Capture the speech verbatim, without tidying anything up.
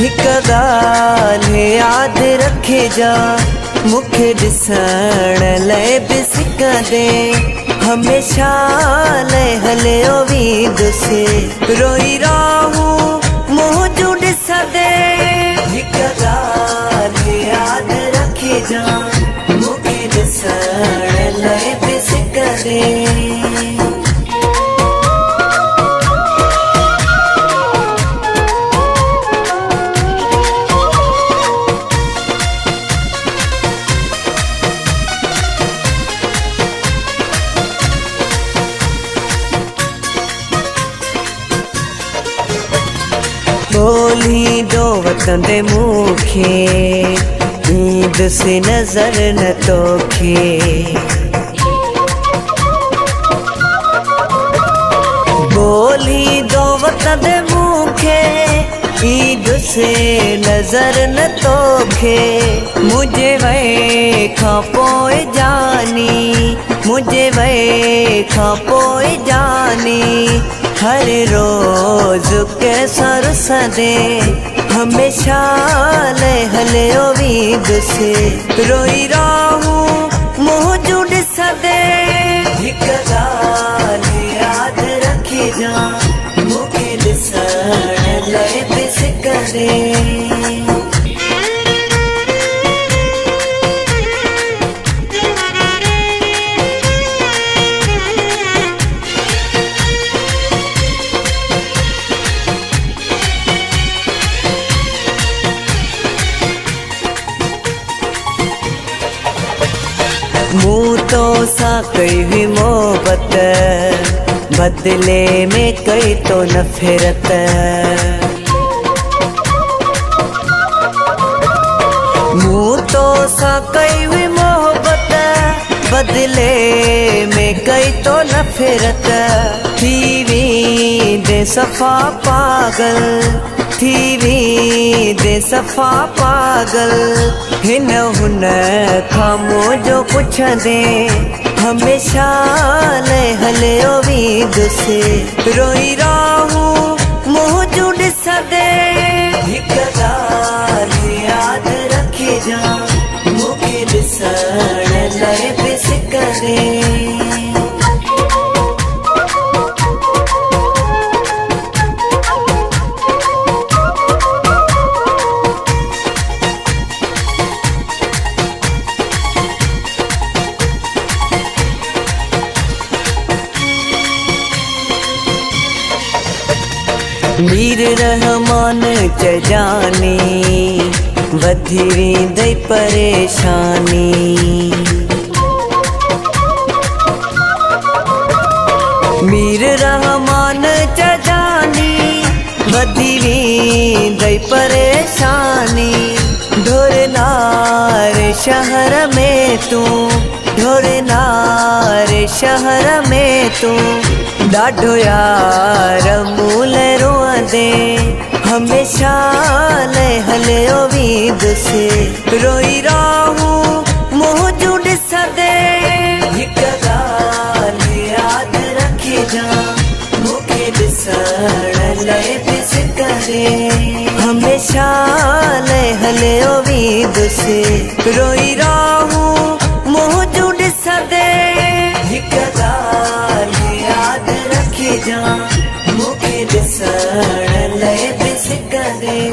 हिक ॻाल्हि याद रखे जा, मुखे ॾिसण लाइ बि सिकंदे हमेशा लाइ हलियो वेंदुसि, रोई रहूं मुंहिंजो ॾिसंदे। हिक ॻाल्हि याद रखे जा, मुखे ॾिसण लाइ बि सिकंदे। बोली दो वतन दे मुखे, नींद से नजर न तोखे। बोली दो वतन दे मुखे, ईद से नजर न तोखे। मुझे वे खां पोइ जानी, मुझे वे खां पोइ जानी, हर रोज के सरसदे हमेशा लाइ हलियो वेंदुसि, रोई रहूं मुंहिंजो ॾिसंदे। हिक ॻाल्हि याद रखे जा, मुखे ॾिसण लाइ बि सिकंदे। मूं तो सा कई हुई मोहब्बत, बदले में कई तो नफ़रत। मूं तो सा कई हुई मोहब्बत, बदले में कई तो नफ़रत। थी वेंदे सफ़ा पागल, थी वेंदे सफ़ा पागल, हिन हुन खां मुंहिंजो पुछंदे हमेशा लाइ हलियो वेंदुसि, रोई रहूं मुंहिंजो ॾिसंदे। हिक ॻाल्हि याद रखे जा, मुखे ॾिसण लाइ बि सिकंदे। मीर रहमान चजानी, वधी वेंदई परेशानी। मीर रहमान चजानी, वधी वेंदई परेशानी। ढोरनार शहर में तू, ढोरनार शहर में तू, ॾाढो यार मूं लाइ रोअंदे हमेशा लाइ हलियो वेंदुसि, रोई रहूं मुंहिंजो ॾिसंदे। हिक ॻाल्हि याद रखे जा, मुखे ॾिसण लाइ बि सिकंदे हमेशा लाइ हलियो वेंदुसि, रोई रहूं मुंहिंजो ॾिसंदे। हिक ॻाल्हि याद रखे जा, मुखे ॾिसण लाइ बि सिकंदे।